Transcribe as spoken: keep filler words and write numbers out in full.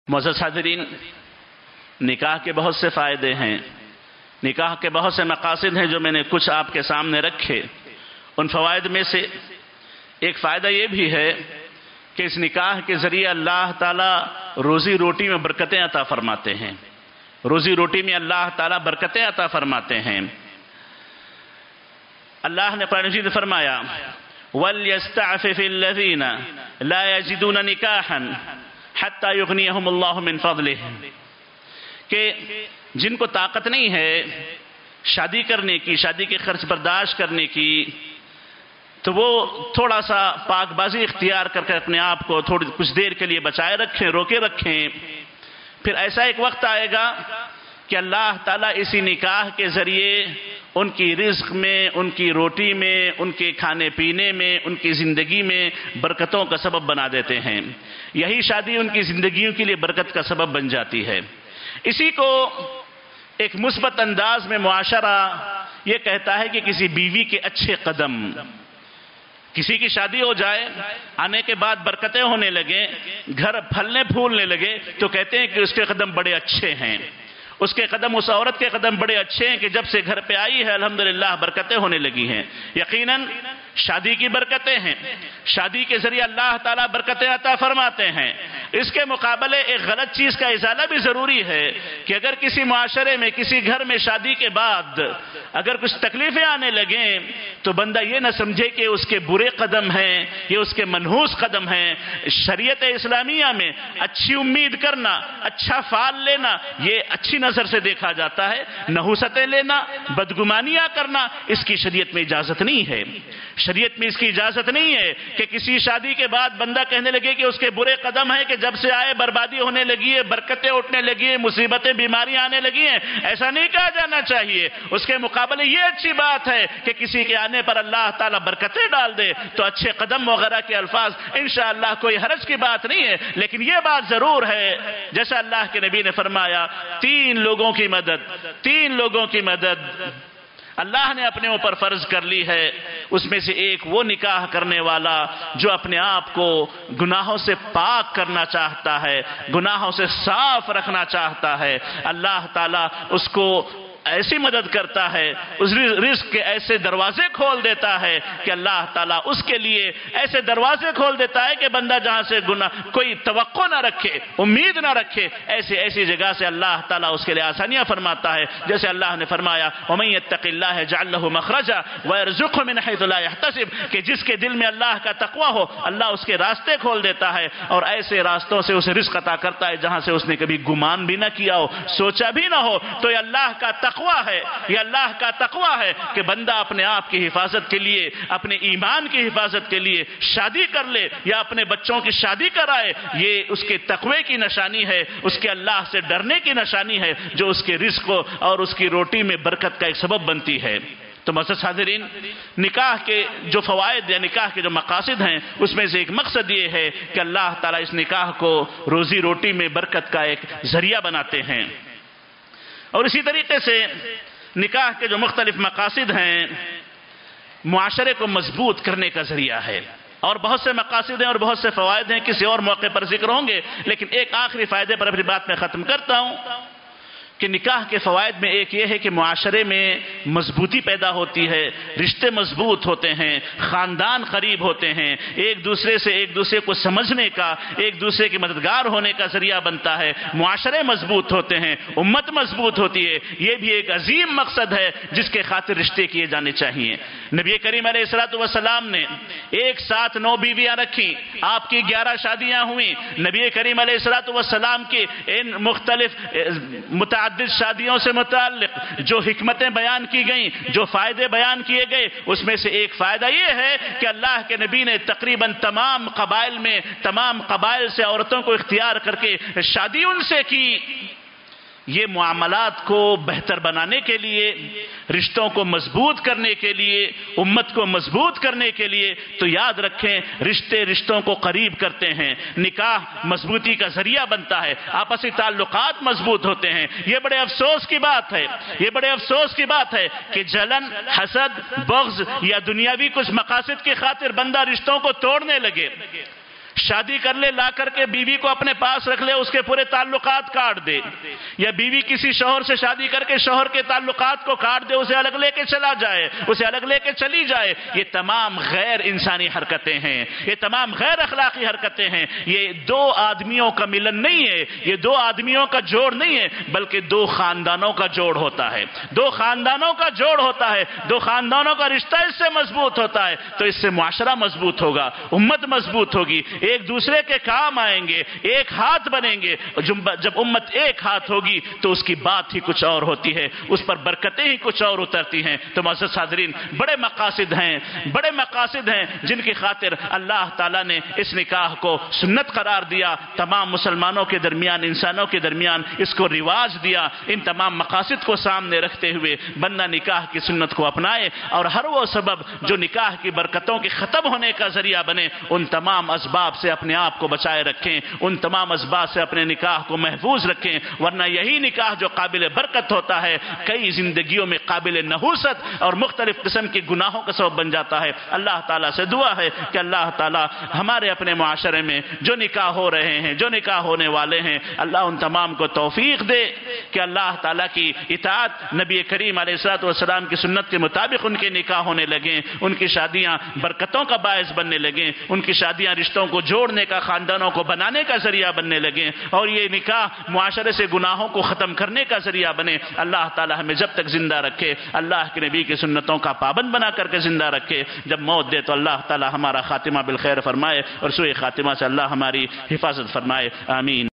معزز حاضرین، نکاح کے بہت سے فائدے ہیں، نکاح کے بہت سے مقاصد ہیں جو میں نے کچھ آپ کے سامنے رکھے۔ ان فوائد میں سے ایک فائدہ یہ بھی ہے کہ اس نکاح کے ذریعے اللہ تعالیٰ روزی روٹی میں برکتیں عطا فرماتے ہیں، روزی روٹی میں اللہ تعالیٰ برکتیں عطا فرماتے ہیں۔ اللہ نے قرآن مجید میں فرمایا وَلْيَسْتَعْفِفِ الَّذِينَ لَا يَجِدُونَ نِكَاحًا حَتَّى يُغْنِيَهُمُ اللَّهُ مِنْ فَضْلِهِ، کہ جن کو طاقت نہیں ہے شادی کرنے کی، شادی کے خرچ برداشت کرنے کی، تو وہ تھوڑا سا پاک بازی اختیار کر کے اپنے آپ کو تھوڑی کچھ دیر کے لیے بچائے رکھیں، روکے رکھیں۔ پھر ایسا ایک وقت آئے گا کہ اللہ تعالیٰ اسی نکاح کے ذریعے ان کی رزق میں، ان کی روٹی میں، ان کے کھانے پینے میں، ان کی زندگی میں برکتوں کا سبب بنا دیتے ہیں۔ یہی شادی ان کی زندگیوں کے لیے برکت کا سبب بن جاتی ہے۔ اسی کو ایک مثبت انداز میں معاشرہ یہ کہتا ہے کہ کسی بیوی کے اچھے قدم، کسی کی شادی ہو جائے، آنے کے بعد برکتیں ہونے لگیں، گھر پھلنے پھولنے لگے، تو کہتے ہیں کہ اس کے قدم بڑے اچھے ہیں، اس کے قدم، اس عورت کے قدم بڑے اچھے ہیں کہ جب سے گھر پہ آئی ہے الحمدللہ برکتیں ہونے لگی ہیں۔ یقیناً شادی کی برکتیں ہیں، شادی کے ذریعے اللہ تعالیٰ برکتیں عطا فرماتے ہیں۔ اس کے مقابلے ایک غلط چیز کا ازالہ بھی ضروری ہے کہ اگر کسی معاشرے میں، کسی گھر میں شادی کے بعد اگر کچھ تکلیفیں آنے لگیں تو بندہ یہ نہ سمجھے کہ اس کے برے قدم ہیں، یہ اس کے منحوس قدم ہیں۔ شریعت اسلامیہ میں اچھی امید کرنا، اچھا فال لینا، یہ اچھی نظر سے دیکھا جاتا ہے۔ نحوستیں لینا، بدگمانیاں کرنا، اس کی شریعت میں اجازت نہیں ہے۔ شریعت میں اس کی اجازت نہیں ہے کہ کسی شادی کے بعد بندہ کہنے لگے کہ اس کے برے قدم ہیں کہ جب سے آئے بربادی ہونے لگی ہے، برکتیں اٹھنے لگی ہیں، مصیبتیں، بیماریاں آنے لگی ہیں۔ ایسا نہیں کہا جانا چاہیے۔ اس کے مقابلے یہ اچھی بات ہے کہ کسی کے آنے پر اللہ تعالیٰ برکتیں ڈال دے، تو اچھے قدم وغیرہ کے الفاظ انشاءاللہ کوئی حرج کی بات نہیں ہے، لیکن یہ بات ضرور ہے جیسا اللہ کے نبی نے فرمایا، تین لوگوں کی مدد، تین لوگوں کی مدد اللہ نے اپنے اوپر فرض کر لی ہے۔ اس میں سے ایک وہ نکاح کرنے والا جو اپنے آپ کو گناہوں سے پاک کرنا چاہتا ہے، گناہوں سے صاف رکھنا چاہتا ہے، اللہ تعالیٰ اس کو ایسی مدد کرتا ہے، اس رزق کے ایسے دروازے کھول دیتا ہے کہ اللہ تعالیٰ اس کے لیے ایسے دروازے کھول دیتا ہے کہ بندہ جہاں سے گناہ کوئی توقع نہ رکھے، امید نہ رکھے، ایسی ایسی جگہ سے اللہ تعالیٰ اس کے لیے آسانیاں فرماتا ہے۔ جیسے اللہ نے فرمایا وَمَن يَتَّقِ اللَّهَ يَجْعَل لَّهُ مَخْرَجًا وَيَرْزُقْهُ مِنْ حَيْثُ لَا يَحْتَسِبُ، کہ جس کے دل میں اللہ کا تقوی ہو اللہ اس کے راستے کھول دیتا ہے اور ایسے راستوں سے اسے رزق عطا کرتا ہے جہاں سے اس نے کبھی گمان بھی نہ کیا ہو، سوچا بھی نہ ہو۔ تو یہ اللہ کا تقوی ہے، یہ اللہ کا تقوی ہے کہ بندہ اپنے آپ کی حفاظت کے لیے، اپنے ایمان کی حفاظت کے لیے شادی کر لے یا اپنے بچوں کی شادی کرائے، یہ اس کے تقوی کی نشانی ہے، اس کے اللہ سے ڈرنے کی نشانی ہے، جو اس کے رزق اور اس کی روٹی میں برکت کا ایک سبب بنتی ہے۔ تو معزز حاضرین، نکاح کے جو فوائد یا نکاح کے جو مقاصد ہیں اس میں سے ایک مقصد یہ ہے کہ اللہ تعالیٰ اس نکاح کو روزی روٹی میں برکت کا ایک ذریعہ بناتے ہیں۔ اور اسی طریقے سے نکاح کے جو مختلف مقاصد ہیں معاشرے کو مضبوط کرنے کا ذریعہ ہے، اور بہت سے مقاصد ہیں اور بہت سے فوائد ہیں، کسی اور موقع پر ذکر ہوں گے، لیکن ایک آخری فائدے پر اپنی بات میں ختم کرتا ہوں کہ نکاح کے فوائد میں ایک یہ ہے کہ معاشرے میں مضبوطی پیدا ہوتی ہے، رشتے مضبوط ہوتے ہیں، خاندان قریب ہوتے ہیں، ایک دوسرے سے ایک دوسرے کو سمجھنے کا، ایک دوسرے کے مددگار ہونے کا ذریعہ بنتا ہے، معاشرے مضبوط ہوتے ہیں، امت مضبوط ہوتی ہے۔ یہ بھی ایک عظیم مقصد ہے جس کے خاطر رشتے کیے جانے چاہیے۔ نبی کریم علیہ الصلوۃ والسلام نے ایک ساتھ نو بیویاں رکھی، آپ کی گیارہ شادیاں ہوئیں۔ نبی کریم علیہ الصلوۃ والسلام کی ان مختلف متعدد شادیوں سے متعلق جو حکمتیں بیان کی گئیں، جو فائدے بیان کیے گئے، اس میں سے ایک فائدہ یہ ہے کہ اللہ کے نبی نے تقریباً تمام قبائل میں، تمام قبائل سے عورتوں کو اختیار کر کے شادی ان سے کی۔ یہ معاملات کو بہتر بنانے کے لیے، رشتوں کو مضبوط کرنے کے لیے، امت کو مضبوط کرنے کے لیے، تو یاد رکھیں رشتے رشتوں کو قریب کرتے ہیں، نکاح مضبوطی کا ذریعہ بنتا ہے، آپسی تعلقات مضبوط ہوتے ہیں۔ یہ بڑے افسوس کی بات ہے، یہ بڑے افسوس کی بات ہے کہ جلن، حسد، بغض یا دنیاوی کچھ مقاصد کی خاطر بندہ رشتوں کو توڑنے لگے۔ شادی کر لے لا کر کے بیوی کو اپنے پاس رکھ لے، اس کے پورے تعلقات کاٹ دے، یا بیوی کسی شوہر سے شادی کر کے شوہر کے تعلقات کو کاٹ دے، اسے الگ لے کے چلا جائے، اسے الگ لے کے چلی جائے، یہ تمام غیر انسانی حرکتیں ہیں، یہ تمام غیر اخلاقی حرکتیں ہیں۔ یہ دو آدمیوں کا ملن نہیں ہے، یہ دو آدمیوں کا جوڑ نہیں ہے، بلکہ دو خاندانوں کا جوڑ ہوتا ہے، دو خاندانوں کا جوڑ ہوتا ہے، دو خاندانوں کا رشتہ اس سے مضبوط ہوتا ہے تو اس سے معاشرہ مضبوط ہوگا، امت مضبوط ہوگی، ایک دوسرے کے کام آئیں گے، ایک ہاتھ بنیں گے۔ جب امت ایک ہاتھ ہوگی تو اس کی بات ہی کچھ اور ہوتی ہے، اس پر برکتیں ہی کچھ اور اترتی ہیں۔ تو معزز حاضرین، بڑے مقاصد ہیں، بڑے مقاصد ہیں جن کی خاطر اللہ تعالیٰ نے اس نکاح کو سنت قرار دیا، تمام مسلمانوں کے درمیان، انسانوں کے درمیان اس کو رواج دیا۔ ان تمام مقاصد کو سامنے رکھتے ہوئے بندہ نکاح کی سنت کو اپنائے اور ہر وہ سبب جو نکاح کی برکتوں کے ختم ہونے کا ذریعہ بنے، ان تمام اسباب سے اپنے آپ کو بچائے رکھیں، ان تمام اسباب سے اپنے نکاح کو محفوظ رکھیں، ورنہ یہی نکاح جو قابل برکت ہوتا ہے کئی زندگیوں میں قابل نحوست اور مختلف قسم کے گناہوں کا سبب بن جاتا ہے۔ اللہ تعالیٰ سے دعا ہے کہ اللہ تعالیٰ ہمارے اپنے معاشرے میں جو نکاح ہو رہے ہیں، جو نکاح ہونے والے ہیں، اللہ ان تمام کو توفیق دے کہ اللہ تعالیٰ کی اطاعت، نبی کریم علیہ الصلوۃ والسلام کی سنت کے مطابق ان کے نکاح ہونے لگیں، ان کی شادیاں برکتوں کا باعث بننے لگیں، ان کی شادیاں رشتوں کو جوڑنے کا، خاندانوں کو بنانے کا ذریعہ بننے لگیں، اور یہ نکاح معاشرے سے گناہوں کو ختم کرنے کا ذریعہ بنے۔ اللہ تعالیٰ ہمیں جب تک زندہ رکھے، اللہ کے نبی کی سنتوں کا پابند بنا کر کے زندہ رکھے، جب موت دے تو اللہ تعالیٰ ہمارا خاتمہ بالخیر فرمائے اور سوء خاتمہ سے اللہ ہماری حفاظت فرمائے، آمین۔